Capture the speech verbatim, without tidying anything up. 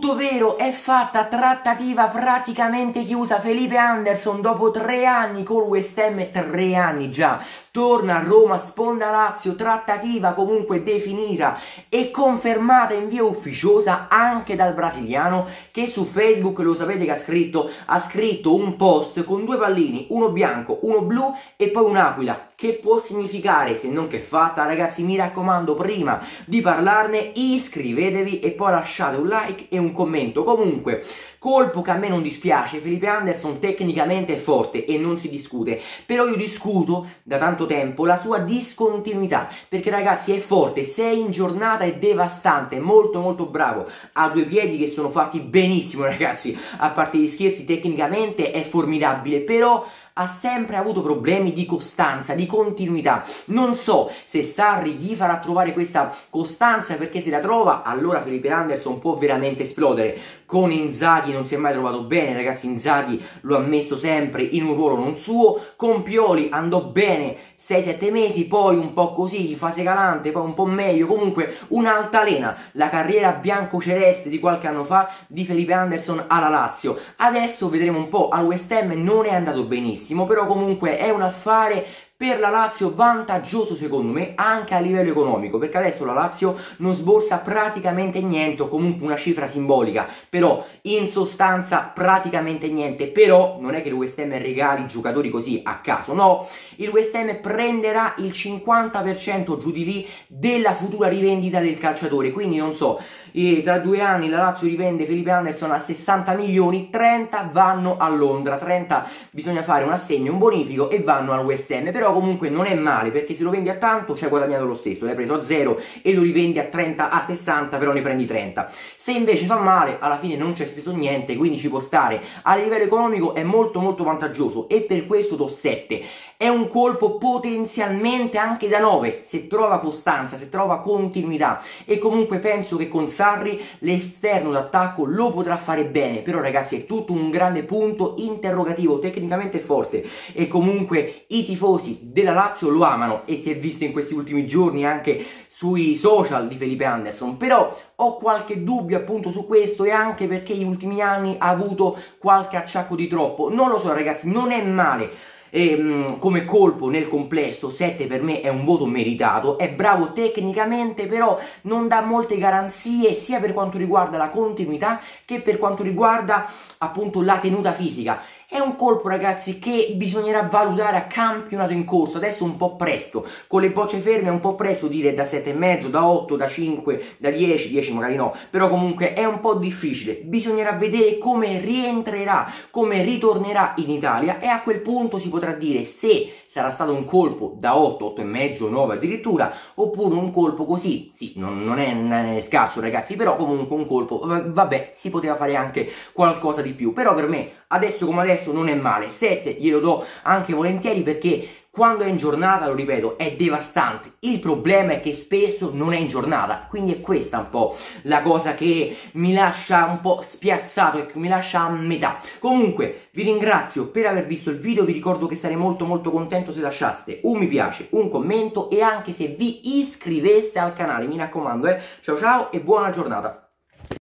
Tutto vero, è fatta trattativa praticamente chiusa. Felipe Anderson dopo tre anni con West Ham, tre anni già, torna a Roma, sponda Lazio, trattativa comunque definita e confermata in via ufficiosa anche dal brasiliano, che su Facebook, lo sapete che ha scritto, ha scritto un post con due pallini, uno bianco, uno blu e poi un'aquila. Che può significare se non che fatta? Ragazzi, mi raccomando, prima di parlarne iscrivetevi e poi lasciate un like e un commento. Comunque, colpo che a me non dispiace, Felipe Anderson tecnicamente è forte e non si discute, però io discuto da tanto tempo la sua discontinuità, perché ragazzi è forte, sei in giornata è devastante, molto molto bravo, ha due piedi che sono fatti benissimo ragazzi, a parte gli scherzi tecnicamente è formidabile, però ha sempre avuto problemi di costanza, di continuità. Non so se Sarri gli farà trovare questa costanza, perché se la trova allora Felipe Anderson può veramente esplodere. Con Inzaghi non si è mai trovato bene, ragazzi, Inzaghi lo ha messo sempre in un ruolo non suo, con Pioli andò bene sei sette mesi, poi un po' così, in fase calante, poi un po' meglio, comunque un'altalena, la carriera biancoceleste di qualche anno fa di Felipe Anderson alla Lazio. Adesso vedremo un po', al West Ham non è andato benissimo, però comunque è un affare per la Lazio vantaggioso secondo me anche a livello economico, perché adesso la Lazio non sborsa praticamente niente, o comunque una cifra simbolica, però in sostanza praticamente niente. Però non è che il West Ham regali giocatori così a caso, no, il West Ham prenderà il cinquanta per cento giù di lì della futura rivendita del calciatore, quindi non so, e tra due anni la Lazio rivende Felipe Anderson a sessanta milioni, trenta vanno a Londra, trenta bisogna fare un assegno, un bonifico e vanno al West Ham. Però comunque non è male, perché se lo vendi a tanto ci hai guadagnato lo stesso, l'hai preso a zero e lo rivendi a trenta, a sessanta, però ne prendi trenta. Se invece fa male alla fine non c'è steso niente, quindi ci può stare. A livello economico è molto molto vantaggioso e per questo do sette. È un colpo potenzialmente anche da nove se trova costanza, se trova continuità, e comunque penso che con Sarri l'esterno d'attacco lo potrà fare bene. Però ragazzi è tutto un grande punto interrogativo, tecnicamente forte, e comunque i tifosi della Lazio lo amano e si è visto in questi ultimi giorni anche sui social di Felipe Anderson. Però ho qualche dubbio appunto su questo, e anche perché negli ultimi anni ha avuto qualche acciacco di troppo. Non lo so ragazzi, non è male. E, mh, come colpo nel complesso sette per me è un voto meritato, è bravo tecnicamente, però non dà molte garanzie sia per quanto riguarda la continuità che per quanto riguarda appunto la tenuta fisica. È un colpo ragazzi che bisognerà valutare a campionato in corso, adesso un po' presto, con le bocce ferme è un po' presto dire da sette e mezzo, da otto, da cinque, da dieci, dieci magari no, però comunque è un po' difficile, bisognerà vedere come rientrerà, come ritornerà in Italia, e a quel punto si potrà dire se sarà stato un colpo da otto, otto e mezzo, nove addirittura, oppure un colpo così, sì, non, non, è, non è scarso ragazzi, però comunque un colpo, vabbè, si poteva fare anche qualcosa di più. Però per me, adesso come adesso, non è male, sette glielo do anche volentieri, perché quando è in giornata, lo ripeto, è devastante. Il problema è che spesso non è in giornata, quindi è questa un po' la cosa che mi lascia un po' spiazzato e che mi lascia a metà. Comunque vi ringrazio per aver visto il video, vi ricordo che sarei molto molto contento se lasciaste un mi piace, un commento e anche se vi iscriveste al canale, mi raccomando, eh. Ciao ciao e buona giornata.